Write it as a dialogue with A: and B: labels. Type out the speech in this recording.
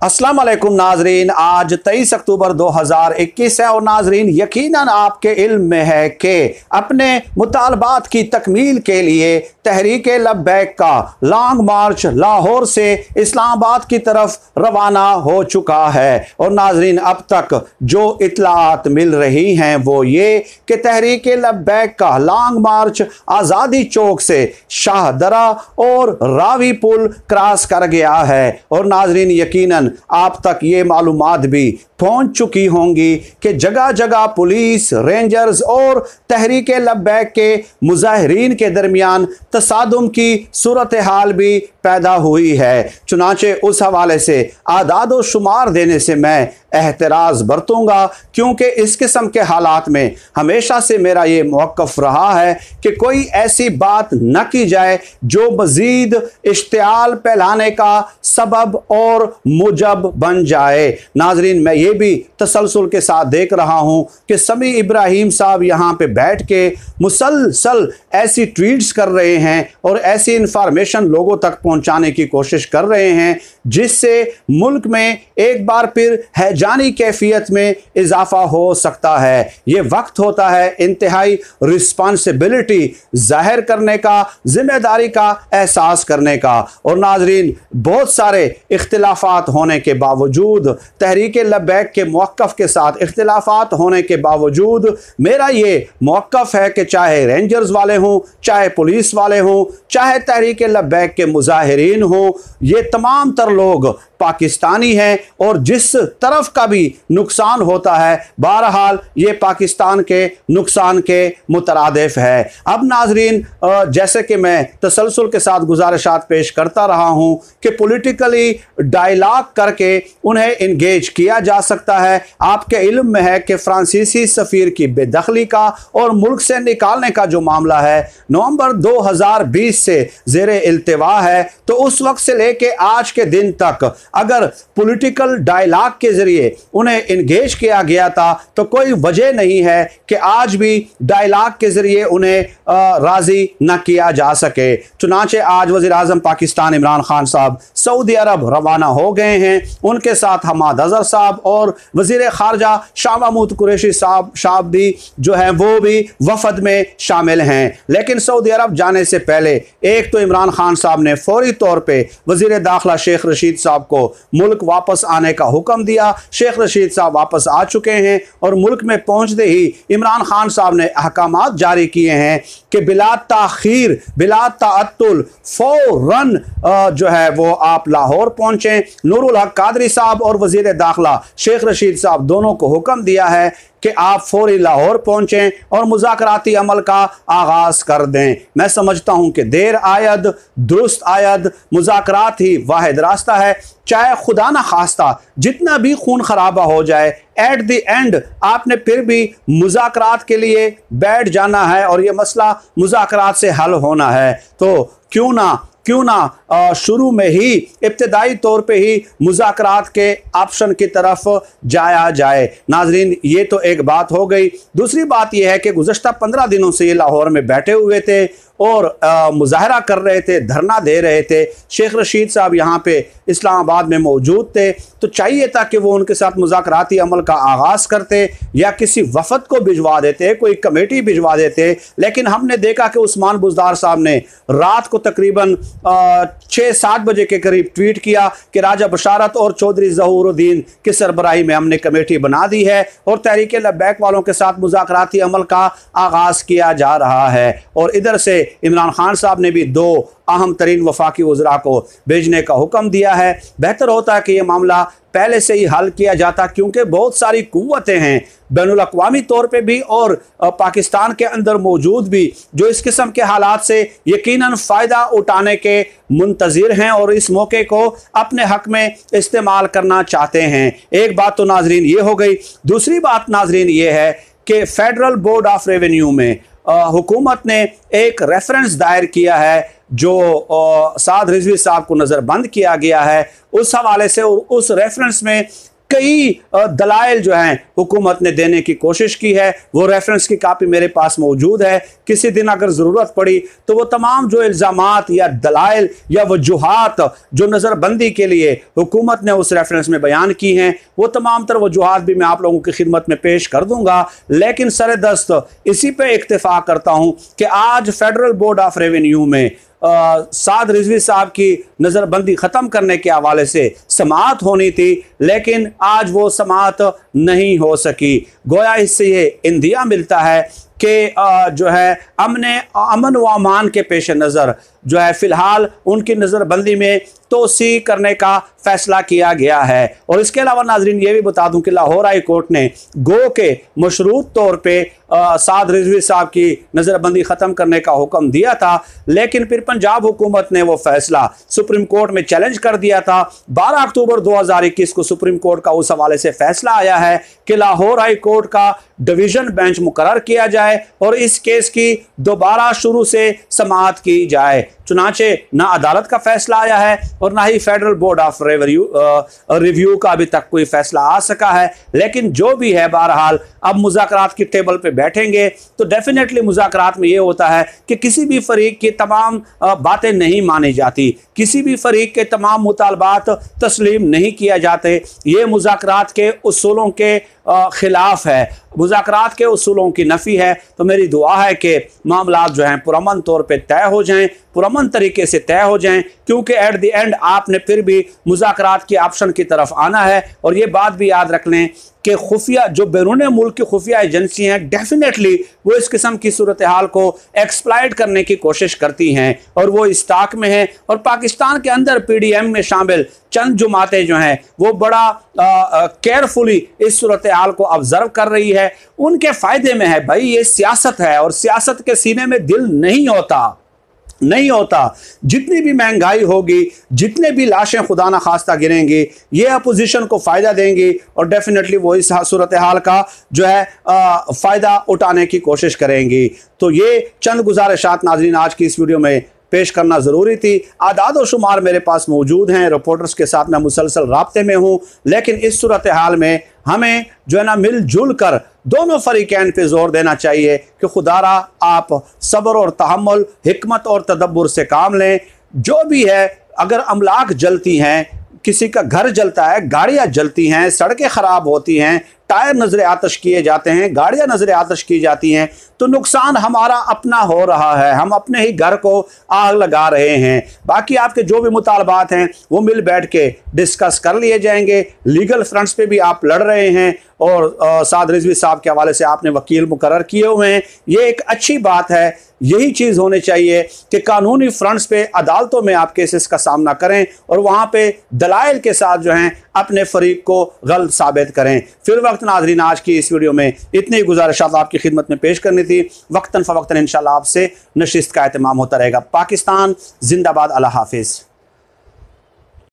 A: अस्सलाम वालेकुम नाजरीन, आज 23 अक्टूबर 2021 है और नाजरीन यकीनन आपके इल्म में है कि अपने मुतालबात की तकमील के लिए तहरीक लब्बैक का लॉन्ग मार्च लाहौर से इस्लामाबाद की तरफ रवाना हो चुका है। और नाजरीन अब तक जो इतलात मिल रही हैं वो ये कि तहरीक लब्बैक का लॉन्ग मार्च आज़ादी चौक से शाहदरा और रावी पुल क्रॉस कर गया है। और नाजरीन यकीनन आप तक ये मालूमात भी पहुंच चुकी होंगी कि जगह जगह पुलिस, रेंजर्स और तहरीक लब्बैक के मुजाहिरीन के दरमियान तसादुम की सूरत हाल भी पैदा हुई है। चुनाचे उस हवाले से आदाद व शुमार देने से मैं एहतराज़ बरतूंगा, क्योंकि इस किस्म के हालात में हमेशा से मेरा ये मौक़िफ़ रहा है कि कोई ऐसी बात न की जाए जो मज़ीद इश्तियाल फैलाने का सबब और मुजब बन जाए। नाजरीन मैं ये भी तसलसल के साथ देख रहा हूँ कि समी इब्राहिम साहब यहाँ पे बैठ के मुसलसल ऐसी ट्वीट्स कर रहे हैं और ऐसी इंफॉर्मेशन लोगों तक पहुँचाने की कोशिश कर रहे हैं जिससे मुल्क में एक बार फिर हैजानी कैफियत में इजाफा हो सकता है। ये वक्त होता है इंतहाई रिस्पॉन्सिबिलिटी जाहिर करने का, जिम्मेदारी का एहसास करने का। और नाजरीन बहुत सारे इख्तिलाफात होने के बावजूद, तहरीक लब्बैक के मौक़िफ़ के साथ इख्तिलाफात होने के बावजूद मेरा ये मौक़िफ़ है कि चाहे रेंजर्स वाले हों, चाहे पुलिस वाले हों, चाहे तहरीक लब्बैक के मुजाहिरीन हों, ये तमाम तर लोग पाकिस्तानी हैं और जिस तरफ का भी नुकसान होता है बहरहाल ये पाकिस्तान के नुकसान के मुतरादिफ है। अब नाजरीन जैसे कि मैं तसलसल के साथ गुजारिशात पेश करता रहा हूँ कि पॉलिटिकली डायलॉग करके उन्हें इंगेज किया जा सकता है। आपके इल्म में है कि फ्रांसीसी सफ़ीर की बेदखली का और मुल्क से निकालने का जो मामला है नवंबर 2020 से ज़ेरे इल्तिवा है, तो उस वक्त से लेके आज के दिन तक अगर पॉलिटिकल डायलॉग के ज़रिए उन्हें इंगेज किया गया था तो कोई वजह नहीं है कि आज भी डायलॉग के ज़रिए उन्हें राज़ी न किया जा सके। चुनांचे आज वज़ीर आज़म पाकिस्तान इमरान खान साहब सऊदी अरब रवाना हो गए हैं। उनके साथ हमाद अज़हर साहब और वज़ीर ख़ारजा शाह महमूद कुरैशी साहब भी जो हैं वो भी वफ़द में शामिल हैं। लेकिन सऊदी अरब जाने से पहले एक तो इमरान खान साहब ने फौरी तौर पर वज़ीर दाखिला शेख रशीद साहब को मुल्क वापस आने का हुक्म दिया। शेख रशीद साहब वापस आ चुके हैं और मुल्क में पहुंचते ही इमरान खान साहब ने अहकामात जारी किए हैं कि बिला ताखीर, बिला ताअत्तुल फौरन जो है वो आप लाहौर पहुंचें। नूरुल हक कादरी साहब और वज़ीर दाखिला शेख रशीद साहब दोनों को हुक्म दिया है कि आप फौरी लाहौर पहुंचें और मुज़ाकराती अमल का आगाज़ कर दें। मैं समझता हूं कि देर आयद दुरुस्त आयद, मुज़ाकरात ही वाहिद रास्ता है। चाहे खुदा न खास्ता जितना भी खून खराबा हो जाए, एट द एंड आपने फिर भी मुज़ाकरात के लिए बैठ जाना है और ये मसला मुज़ाकरात से हल होना है। तो क्यों ना शुरू में ही इब्तदाई तौर पे ही मुज़ाकरात के ऑप्शन की तरफ जाया जाए। नाजरीन ये तो एक बात हो गई। दूसरी बात यह है कि गुज़श्ता 15 दिनों से ये लाहौर में बैठे हुए थे और मुजाहरा कर रहे थे, धरना दे रहे थे। शेख रशीद साहब यहाँ पे इस्लामाबाद में मौजूद थे, तो चाहिए था कि वो उनके साथ मुज़ाकराती अमल का आगाज़ करते या किसी वफ़द को भिजवा देते, कोई कमेटी भिजवा देते। लेकिन हमने देखा कि उस्मान बुज़दार साहब ने रात को तकरीबन 6-7 बजे के करीब ट्वीट किया कि राजा बशारत और चौधरी ज़हूरुद्दीन की सरबराही में हमने कमेटी बना दी है और तहरीक लब्बैक वालों के साथ मुज़ाकराती अमल का आगाज़ किया जा रहा है। और इधर से इमरान खान साहब ने भी 2 अहम तरीन वफाकी वज़रा को भेजने का हुक्म दिया है। बेहतर होता है कि यह मामला पहले से ही हल किया जाता, क्योंकि बहुत सारी कुव्वतें हैं बैनुल अक़वामी तौर पे भी और पाकिस्तान के अंदर मौजूद भी जो इस किस्म के हालात से यकीनन फ़ायदा उठाने के मुंतज़िर हैं और इस मौके को अपने हक़ में इस्तेमाल करना चाहते हैं। एक बात तो नाजरीन ये हो गई। दूसरी बात नाजरीन ये है कि फ़ेडरल बोर्ड ऑफ रेवेन्यू में हुकूमत ने एक रेफरेंस दायर किया है जो साद रिजवी साहब को नज़रबंद किया गया है। उस हवाले से उस रेफरेंस में कई दलाइल जो हैं हुकूमत ने देने की कोशिश की है। वो रेफरेंस की कापी मेरे पास मौजूद है, किसी दिन अगर ज़रूरत पड़ी तो वो तमाम जो इल्ज़ामात या दलाइल या वजूहात जो नज़रबंदी के लिए हुकूमत ने उस रेफरेंस में बयान की हैं, वो तमाम तर वजूहात भी मैं आप लोगों की खिदमत में पेश कर दूंगा। लेकिन सरदस्त इसी पे इक्तफा करता हूँ कि आज फेडरल बोर्ड ऑफ रेवेन्यू में साद रिजवी साहब की नज़रबंदी ख़त्म करने के हवाले से समाअत होनी थी, लेकिन आज वो समाअत नहीं हो सकी। गोया इससे ये इंदिया मिलता है कि जो है अमन व अमान के पेश नज़र जो है फ़िलहाल उनकी नज़रबंदी में तोसी करने का फ़ैसला किया गया है। और इसके अलावा नाजरीन ये भी बता दूं कि लाहौर हाई कोर्ट ने गो के मशरूत तौर पे साद रिजवी साहब की नज़रबंदी ख़त्म करने का हुक्म दिया था, लेकिन फिर पंजाब हुकूमत ने वो फ़ैसला सुप्रीम कोर्ट में चैलेंज कर दिया था। 12 अक्टूबर 2021 को सुप्रीम कोर्ट का उस हवाले से फ़ैसला आया है कि लाहौर हाई कोर्ट का डिवीज़न बेंच मुकर्रर किया जाए और इस केस की दोबारा शुरू से समाअत की जाए। चुनाचे ना अदालत का फैसला आया है और ना ही फेडरल बोर्ड ऑफ रिव्यू का अभी तक कोई फैसला आ सका है। लेकिन जो भी है, बहरहाल अब मुज़ाकरात की टेबल पे बैठेंगे तो डेफिनेटली मुज़ाकरात में ये होता है कि किसी भी फरीक की तमाम बातें नहीं मानी जाती, किसी भी फरीक के तमाम मुतालबात तस्लीम नहीं किया जाते। ये मुज़ाकरात के उसूलों के खिलाफ है, मुज़ाकरात के उसूलों की नफ़ी है। तो मेरी दुआ है कि मामलात जो हैं पुरअमन तौर पे तय हो जाएं, पुरअमन तरीके से तय हो जाएं, क्योंकि एट द एंड आपने फिर भी मुज़ाकरात के ऑप्शन की तरफ आना है। और ये बात भी याद रख लें कि खुफिया जो बैरून मुल्क की खुफिया एजेंसी हैं, डेफिनेटली वो इस किस्म की सूरत हाल को एक्सप्लॉइट करने की कोशिश करती हैं और वो इस ताक में हैं। और पाकिस्तान के अंदर PDM में शामिल चंद जमातें जो हैं वो बड़ा केयरफुली इस सूरत हाल को ऑब्जर्व कर रही है, उनके फ़ायदे में है। भाई ये सियासत है और सियासत के सीने में दिल नहीं होता। जितनी भी महंगाई होगी, जितने भी लाशें खुदा न खास्ता गिरेंगी, ये अपोजिशन को फ़ायदा देंगी और डेफिनेटली वो इस सूरत हाल का जो है फ़ायदा उठाने की कोशिश करेंगी। तो ये चंद गुजारिशात नाज़रीन आज की इस वीडियो में पेश करना ज़रूरी थी। आदाद व शुमार मेरे पास मौजूद हैं, रिपोर्टर्स के साथ मैं मुसलसल राब्ते में हूँ, लेकिन इस सूरत हाल में हमें जो है ना मिलजुल कर दोनों फरीकैन पे जोर देना चाहिए कि खुदारा आप सब्र और तहम्मुल, हिकमत और तदब्बुर से काम लें। जो भी है, अगर अमलाक जलती हैं, किसी का घर जलता है, गाड़ियाँ जलती हैं, सड़कें ख़राब होती हैं, टायर नजर आतश किए जाते हैं, गाड़ियाँ नजर आतश की जाती हैं, तो नुकसान हमारा अपना हो रहा है, हम अपने ही घर को आग लगा रहे हैं। बाकी आपके जो भी मुतालबात हैं वो मिल बैठ के डिस्कस कर लिए जाएंगे। लीगल फ्रंट्स पे भी आप लड़ रहे हैं और साद रिजवी साहब के हवाले से आपने वकील मुकर्रर किए हुए हैं, ये एक अच्छी बात है। यही चीज़ होनी चाहिए कि कानूनी फ्रंट्स पे अदालतों में आप केसेस का सामना करें और वहाँ पे दलाइल के साथ जो हैं अपने फरीक को गलत साबित करें। फिर वक्त नाज़रीन आज की इस वीडियो में इतनी गुजारिशात आपकी खिदमत में पेश करनी थी। वक्तन फ़वक्तन इंशाअल्लाह आपसे नशिस्त का एहतमाम होता रहेगा। पाकिस्तान जिंदाबाद, अल्लाह हाफिज़।